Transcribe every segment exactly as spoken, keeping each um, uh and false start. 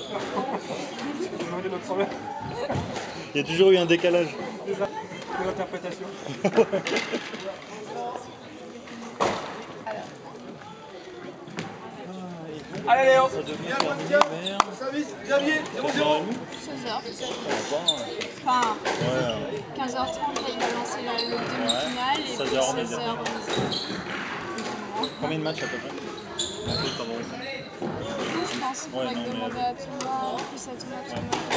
Il y a toujours eu un décalage. Des interprétations. Allez Léo, viens Monica, service, Xavier, zéro zéro. seize heures. Enfin, quinze heures trente, il va lancer le demi-finale et puis seize heures. Combien de matchs à peu près? Un peu comme Je pense qu'il faudrait demander à Thomas, plus à Thomas.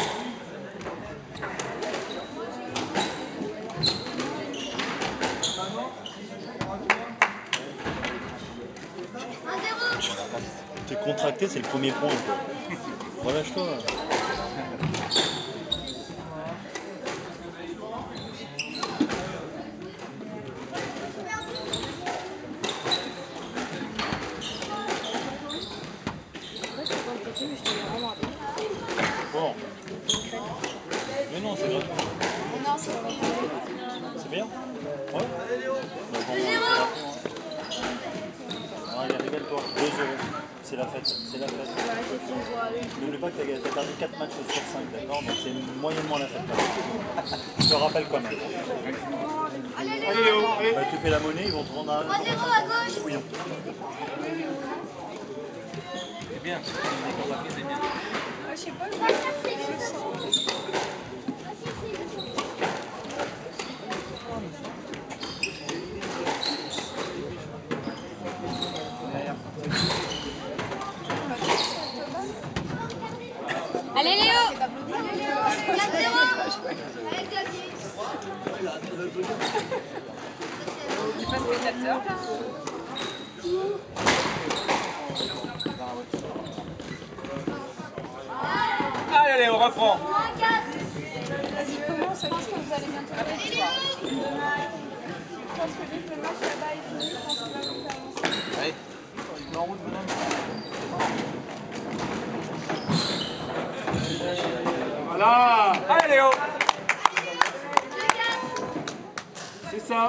T'es contracté, c'est le premier point. Relâche-toi. Bon. Mais non, c'est grave. Non, c'est pas bien. C'est bien? Ouais. Bah, bon, allez, régale-toi. deux euros. C'est la fête. C'est la fête. N'oublie pas que tu as perdu quatre matchs sur cinq, d'accord? Donc c'est moyennement la fête. Je te rappelle quand même. Allez Léo, allez. Bah, tu fais la monnaie, ils vont te rendre un... trois zéro à gauche. Bouillon. C'est bien. C'est bien. Je sais pas, je Allez Léo! Allez Léo! quatre zéro! Allez Xavier! Il passe spectateur. Allez Léo, reprends. Vas-y, commence, je pense que vous allez bientôt faire l'histoire. Je pense que dès que le match là-bas est fini, je pense que va vous faire avancer. Allez. En route, bonhomme. Voilà. Allez Léo. C'est ça.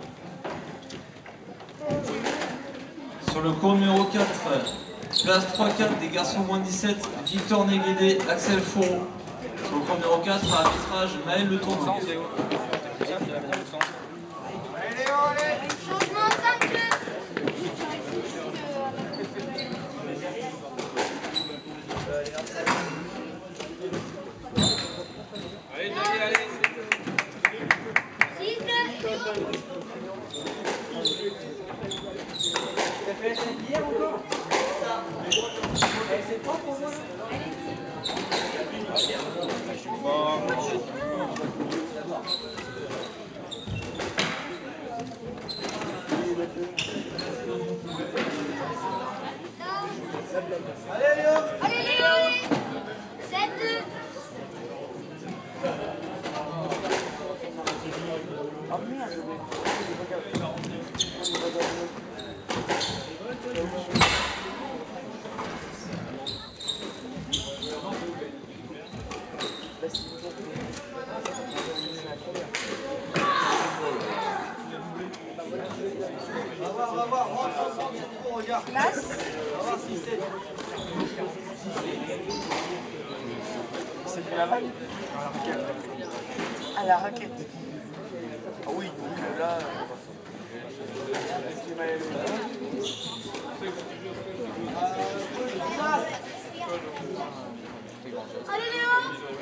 Sur le cours numéro quatre, classe trois quatre des garçons moins dix-sept, Victor Néguédé, Axel Fourreau. Sur le cours numéro quatre, arbitrage Maël Le Tourneau. Allez Léo, allez. Changement cinq deux. Allez, allez, allez. six deux. T'as fait hier encore? C'est pas pour moi. Allez Léo. Allez Léo. sept deux. Ah merde. On va voir, on va voir, rentre, rentre, rentre, c'est trop, regarde. Place. On va voir si c'est. C'est de la vague. À la raquette. Ah oui, donc là. Allez Léo.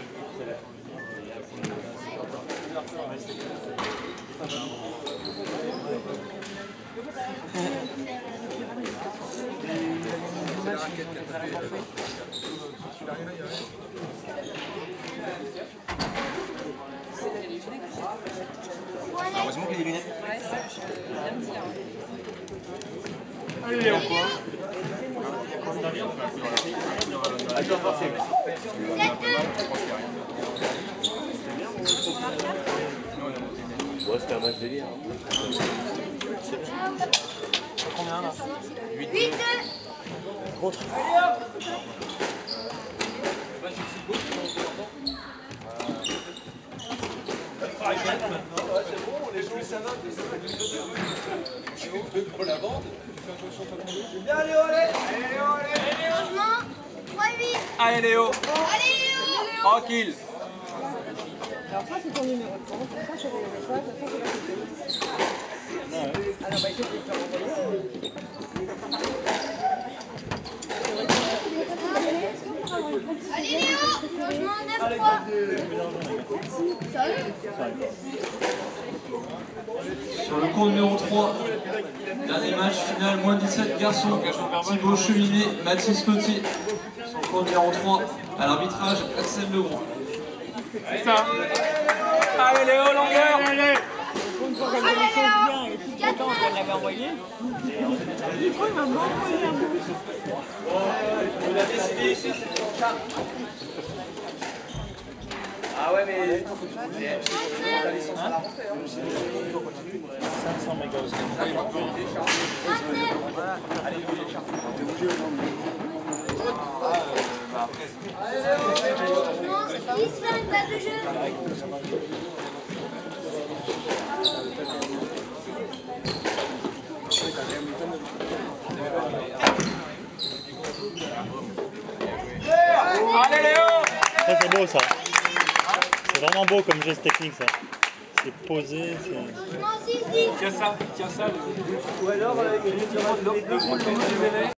Heureusement qu'il y a des lunettes. Allez Léo. Attends, forcément. Ouais, c'était un match délire. Combien là? huit deux. Contre. C'est bon, on est joué ça va. Tu veux pour la bande? Bien Léo, allez. Allez Léo, allez. Changement trois huit. Allez Léo. Tranquille. Alors ça c'est ton numéro de compte, ça c'est le message, ça c'est la sécurité. Alors bah écoute, je vais te renvoyer. Allez Léo, changement neuf trois. Sur le cours numéro trois, dernier match final, moins dix-sept garçons, Thibaut Cheminet, Mathis Cotier. Sur le cours numéro trois, à l'arbitrage, Axel Legrand. C'est ça. Allez Léo, longueur. Allez. Une fois qu'elle avait les choses bien et tout content qu'elle l'avait envoyé, il faut il m'a envoyé un bout. Vous l'avez décidé ici, c'est ton chat. Ah ouais, mais ta licence à la rentrée. cinq cents mégas aussi. Allez, les chats. Non, dix cinq, date de jeu. Allez Léo. Ça c'est beau ça. C'est vraiment beau comme geste technique ça. C'est posé, c'est... Changement six dix. Tiens ça, tiens ça. Ou alors, il y a le